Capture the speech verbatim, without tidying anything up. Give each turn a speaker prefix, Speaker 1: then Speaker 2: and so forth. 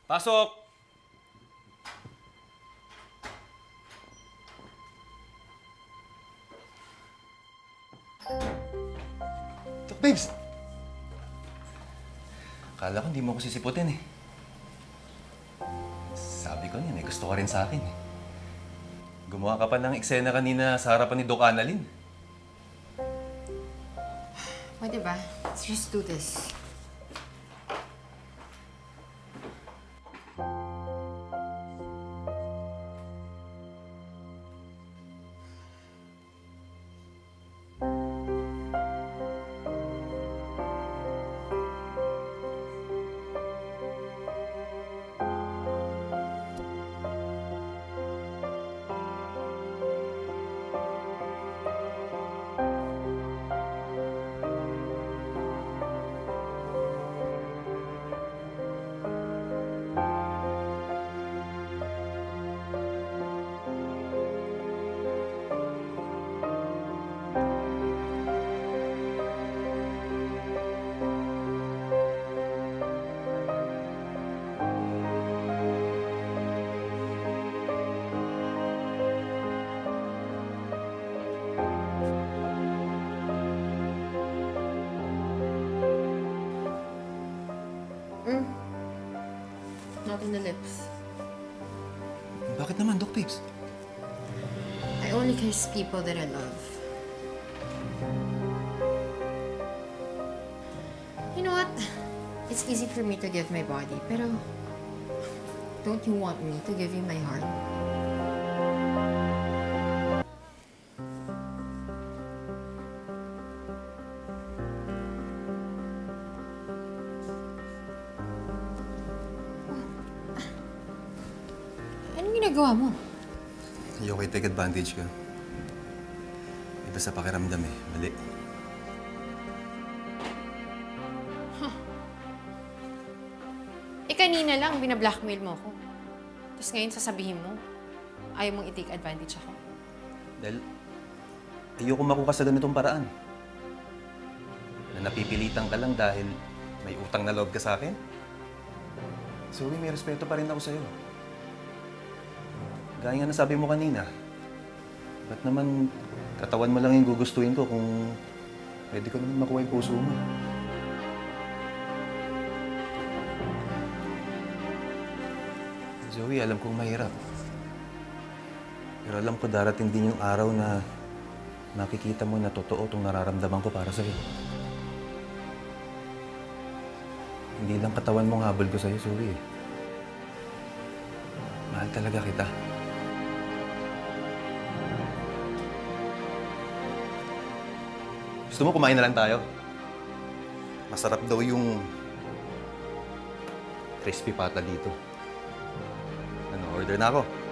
Speaker 1: Pasok! Tok, babes! Akala ko hindi mo ako sisiputin eh. Sabi ko niya, may gusto ka rin sa akin eh. Gumawa ka pa ng eksena kanina sa harapan ni Doc Annalyn.
Speaker 2: Pwede ba? Let's just do this. Mm. Not in the lips.
Speaker 1: Bakit naman, Doc, babes?
Speaker 2: I only kiss people that I love. You know what? It's easy for me to give my body, pero don't you want me to give you my heart? Anong ginagawa mo?
Speaker 1: Ayoko i-take advantage ka. Iba sa pakiramdam eh. Mali.
Speaker 2: Huh. Eh, kanina lang binablackmail mo ako. Tapos ngayon sasabihin mo, ayaw mong i-take advantage ako.
Speaker 1: Dahil ayoko makuha sa ganitong paraan. Na napipilitan ka lang dahil may utang na loob ka sa akin. Zoe, may respeto pa rin ako sa'yo. Gaya nga nasabi mo kanina, ba't naman katawan mo lang yung gugustuhin ko kung pwede ko naman makuha yung puso mo? Zoe, alam kong mahirap. Pero alam ko darating din yung araw na makikita mo na totoo itong nararamdaman ko para sa'yo. Hindi lang katawan mong habol ko sa'yo, Zoe. Mahal talaga kita. Gusto mo kumain na lang tayo? Masarap daw yung crispy pata dito. Ano, order na ako.